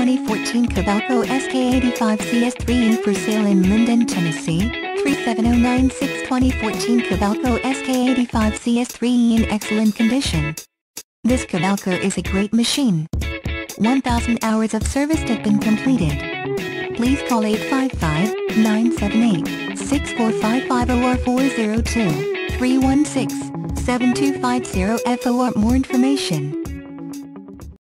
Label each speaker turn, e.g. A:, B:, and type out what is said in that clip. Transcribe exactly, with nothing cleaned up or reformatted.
A: twenty fourteen Kobelco S K eighty-five C S three E for sale in Linden, Tennessee. three seven zero nine six twenty fourteen Kobelco S K eighty-five C S three E in excellent condition. This Kobelco is a great machine. one thousand hours of service have been completed. Please call eight five five, nine seven eight, six four five five or four zero two, three one six, seven two five zero for more information.